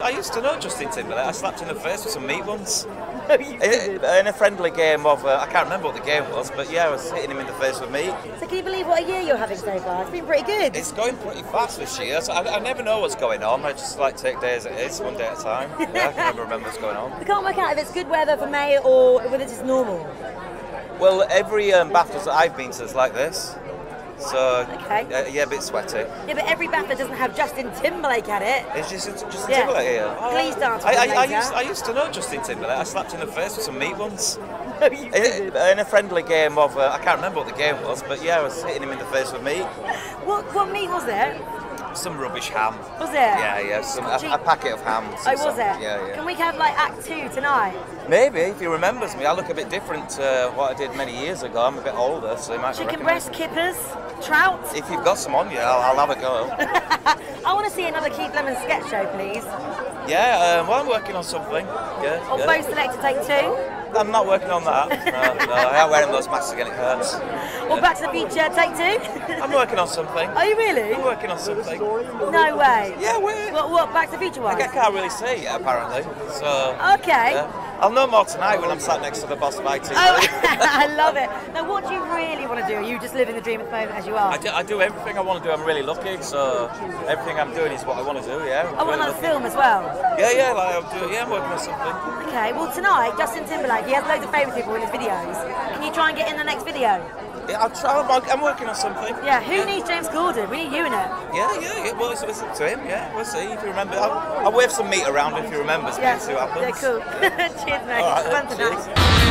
I used to know Justin Timberlake. I slapped him in the face with some meat once. No, you didn't. In a friendly game of, I can't remember what the game was, but yeah, I was hitting him in the face with meat. So can you believe what a year you're having so far? It's been pretty good. It's going pretty fast this year, so I never know what's going on. I just like take days as it is, one day at a time. Yeah, I can never remember what's going on. I can't work out if it's good weather for May or whether it's just normal. Well, every BAFTAs that I've been to is like this. So, Okay. yeah, a bit sweaty. Yeah, but every BAFTA doesn't have Justin Timberlake at it. It's just Yeah. Timberlake here. Please dance with I him later. used to know Justin Timberlake. I slapped him in the face with some meat once. No, you didn't. In a friendly game of, I can't remember what the game was, but yeah, I was hitting him in the face with meat. What meat was it? Some rubbish ham. Was it? Yeah, a packet of ham. Oh, was it? Yeah. Can we have like Act 2 tonight? Maybe, if he remembers me. I look a bit different to what I did many years ago. I'm a bit older, so he might Chicken recognise breast, me. kippers, trout? If you've got some on you, I'll have a go. I want to see another Keith Lemon sketch show, please. Yeah, well, I'm working on something. Yeah. Or both selected take 2. I'm not working on that. No, I ain't wearing those masks again, it hurts. Or Back to the Future take 2. I'm working on something. Are you really? I'm working on something. No way. Yeah, we're... What Back to the Future one? I can't really say it yet, apparently. So... Okay. Yeah. I'll know more tonight when I'm sat next to the boss of IT. Oh, I love it. Now, what do you really want to do? Are you just living the dream at the moment as you are? I do everything I want to do. I'm really lucky, so everything I'm doing is what I want to do, yeah. I want another film as well. Yeah, I'm working on something. Okay, well tonight, Justin Timberlake, he has loads of favourite people in his videos. Can you try and get in the next video? Yeah, I'll try. I'm working on something. Yeah, who needs James Corden? We need you in it. Yeah. Well, it's up to him. Yeah, we'll see if he remembers. I'll wave some meat around if he remembers me and see what happens. Yeah, cool. Cheers, mate. All right, Fun tonight. cheers.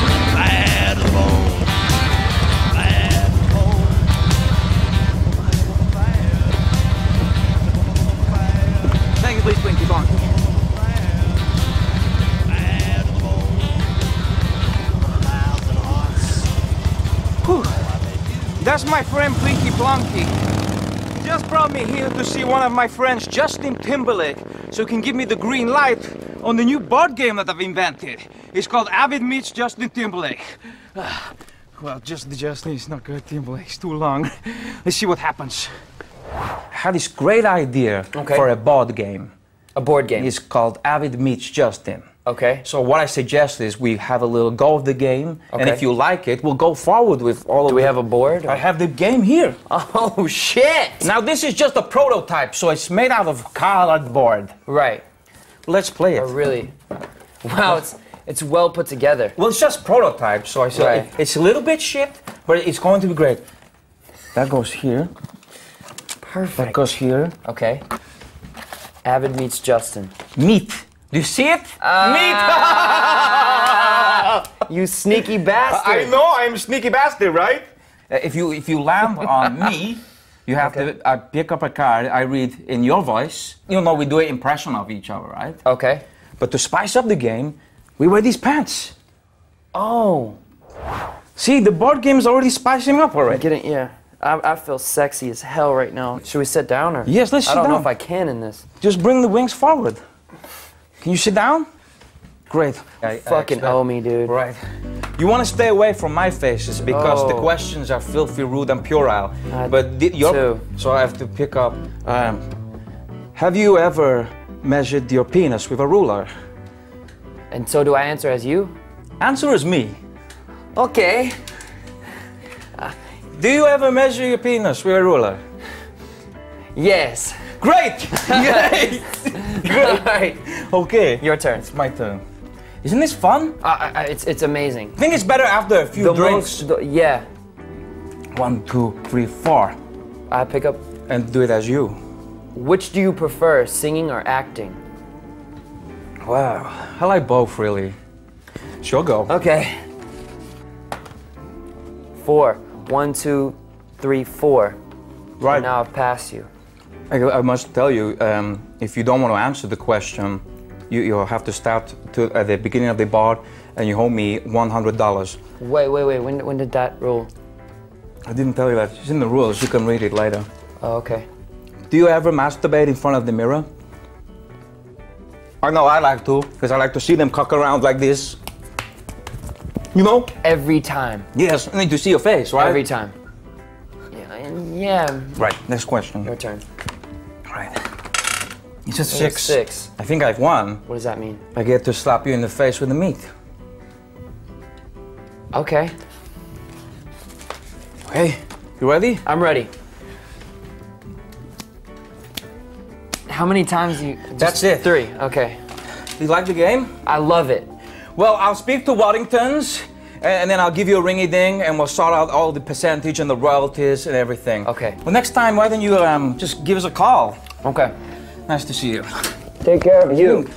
Thank you, please, Twinkie Bonk. Whew. That's my friend Blinky Blonky. He just brought me here to see one of my friends, Justin Timberlake, so he can give me the green light on the new board game that I've invented. It's called Avid meets Justin Timberlake. Well, just the Justin is not good, Timberlake. It's too long. Let's see what happens. I had this great idea for a board game. A board game? It's called Avid meets Justin. Okay. So what I suggest is we have a little go of the game, and if you like it, we'll go forward with all of it. Do we have a board? Or? I have the game here. Oh, shit! Now this is just a prototype, so it's made out of cardboard. Right. Let's play it. Oh, really? Wow, it's well put together. Well, it's just prototype, so I said it's a little bit shit, but it's going to be great. That goes here. Perfect. That goes here. Okay. Avid meets Justin. Meat. Do you see it? Meat! You sneaky bastard! I know, I'm a sneaky bastard, right? If you land on me, you have to pick up a card. I read in your voice. You know, we do an impression of each other, right? Okay. But to spice up the game, we wear these pants. Oh. See, the board game is already spicing up already. I'm getting, yeah. I feel sexy as hell right now. Should we sit down or? Yes, let's sit down. I don't know if I can in this. Just bring the wings forward. Can you sit down? Great. You fucking owe me, dude. Right. You want to stay away from my faces because the questions are filthy, rude, and puerile. So I have to pick up. Have you ever measured your penis with a ruler? And so do I answer as you? Answer is me. Okay. Do you ever measure your penis with a ruler? Yes. Great! Great! Great! Right. Okay. Your turn. It's my turn. Isn't this fun? It's amazing. I think it's better after a few drinks. Yeah. 1, 2, 3, 4. I pick up. And do it as you. Which do you prefer, singing or acting? Wow. I like both, really. Sure, go. Okay. 4. 1, 2, 3, 4. Right. And now I've passed you. I must tell you, if you don't want to answer the question, you'll have to start at the beginning of the board and you owe me $100. Wait. When did that rule? I didn't tell you that. It's in the rules. You can read it later. Oh, okay. Do you ever masturbate in front of the mirror? I know I like to, because I like to see them cock around like this. You know? Every time. Yes, I need to see your face, right? Every time. Yeah. Right, next question. Your turn. Right. It's just It's 6. 6. I think I've won. What does that mean? I get to slap you in the face with the meat. Okay, Okay, you ready? I'm ready. How many times do you... That's it. 3, okay. Do you like the game? I love it. Well, I'll speak to Waddington's, and then I'll give you a ringy ding, and we'll sort out all the percentage and the royalties and everything. Okay. Well, next time, why don't you just give us a call? Okay. Nice to see you. Take care of you.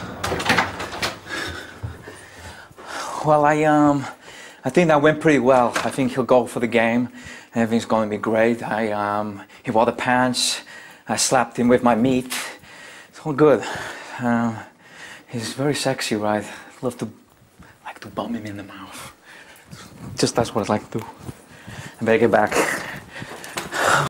Well, I think that went pretty well. I think he'll go for the game. Everything's going to be great. He wore the pants. I slapped him with my meat. It's all good. He's very sexy, right? Like to bum him in the mouth. Just that's what I like to do. I better get back.